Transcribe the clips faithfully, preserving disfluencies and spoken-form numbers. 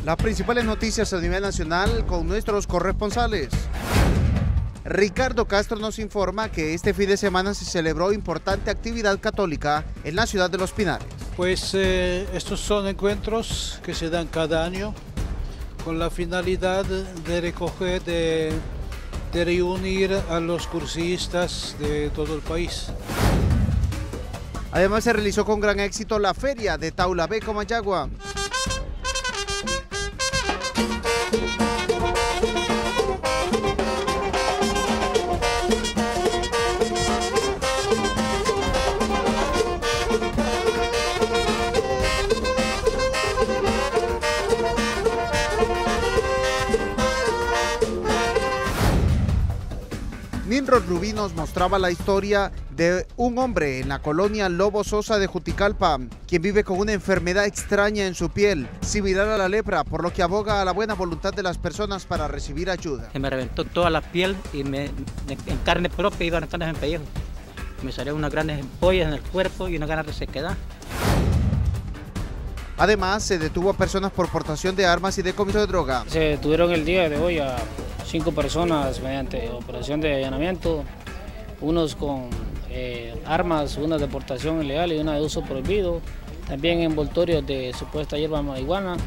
Las principales noticias a nivel nacional con nuestros corresponsales. Ricardo Castro nos informa que este fin de semana se celebró importante actividad católica en la ciudad de Los Pinares. Pues eh, estos son encuentros que se dan cada año con la finalidad de recoger, de, de reunir a los cursistas de todo el país. Además se realizó con gran éxito la feria de Taulabé, Comayagua. Ninrod Rubí nos mostraba la historia de un hombre en la colonia Lobo Sosa de Juticalpa, quien vive con una enfermedad extraña en su piel, similar a la lepra, por lo que aboga a la buena voluntad de las personas para recibir ayuda. Se me reventó toda la piel y me, en carne propia iban ganas en pellejo. Me salieron unas grandes ampollas en el cuerpo y unas ganas de sequedad. Además, se detuvo a personas por portación de armas y decomiso de droga. Se detuvieron el día de hoy a cinco personas mediante operación de allanamiento, unos con eh, armas, una de portación ilegal y una de uso prohibido, también envoltorios de supuesta hierba marihuana.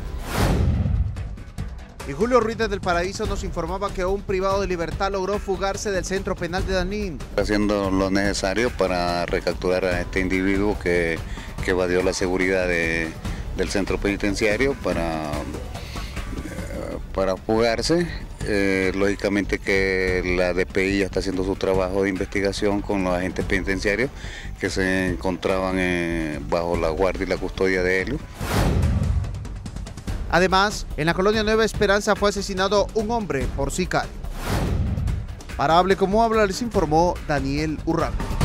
Y Julio Ruiz del Paraíso nos informaba que un privado de libertad logró fugarse del centro penal de Danín. Haciendo lo necesario para recapturar a este individuo que, que evadió la seguridad de, del centro penitenciario para, para fugarse. Eh, lógicamente que la D P I ya está haciendo su trabajo de investigación con los agentes penitenciarios que se encontraban eh, bajo la guardia y la custodia de Helio. Además, en la colonia Nueva Esperanza fue asesinado un hombre por sicario. Para Hable Como Habla les informó Daniel Urrago.